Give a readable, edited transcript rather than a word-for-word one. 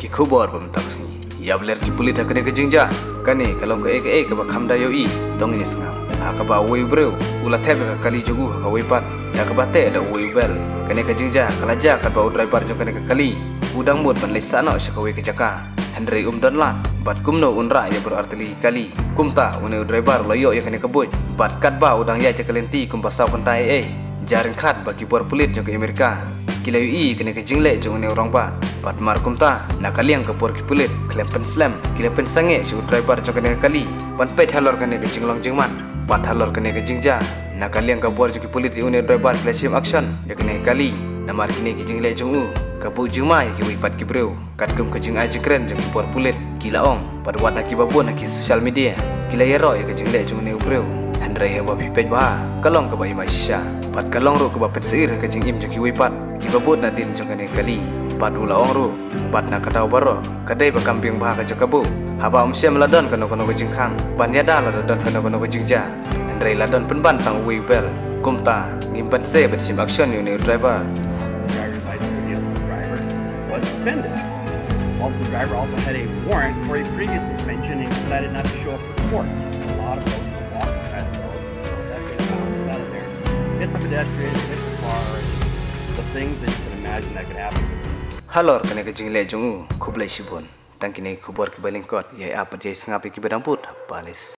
ki khobor bam taksi yabler ki pulit hakane ke jingja kane kalong ke ke ba khamda yo I tong ni sngam akaba wei breu ula thebe ka kali jogu ka wei pat yakaba te da wei bel kane ke jingja kalaja ka ba driver jo kane ke kali udang mut ban le sana sha ka wei ke jaka Henry don lat bat kumno unra ya berarti kali kumta une driver loyo ya kane ke boy bat kat ba udang ya jakalenti kum pasau kantai jaring khat bagi bor pulit jo ke Amerika kilayu I kene ke jingle jo ne orang ba bat mar kumta nakaliang ke por ki pulit klempen slam kilepen sange ju driver jo kene kali pan pe thalor kene ke jinglong jingman bat thalor kene ke jingja nakaliang ke bor jo ki pulit une driver flashim action ya kene kali namar kene ke jingle jo u kabu jingma ki wi pat ki breu kat kum ke jing aji kren jo ki por pulit kila ong pat wat na ki babon na ki social media kila yero ya ke jingle jo ne breu Henry hewa pipet ba kalong ke bai masya pat kalong ru ke ba pet seir ke jing im jo ki wi pat ki babot na din jo kene kali pat ula ong ru pat na katau baro kadai ba kambing ba ka jakabu haba umsia meladon kono kono ke jingkhang ban yada ladon kono ke jingja Henry ladon penban tang wi bel kumta ngimpan se bet sim action ni driver was suspended. Also, the driver also had a warrant for a previous suspension and decided not to show up for court. A lot of folks were walking past those, so that they found out of there. Hit the pedestrian, hit the car, the things that you can imagine that could happen. Halor kene ke jingle jungu kublai shibon tangkine kubor ke balingkot ye apa je sangapi ki bedang put balis